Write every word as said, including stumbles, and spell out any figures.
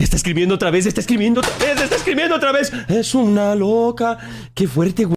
Está escribiendo otra vez, está escribiendo otra vez, está escribiendo otra vez. Es una loca. Qué fuerte, güey.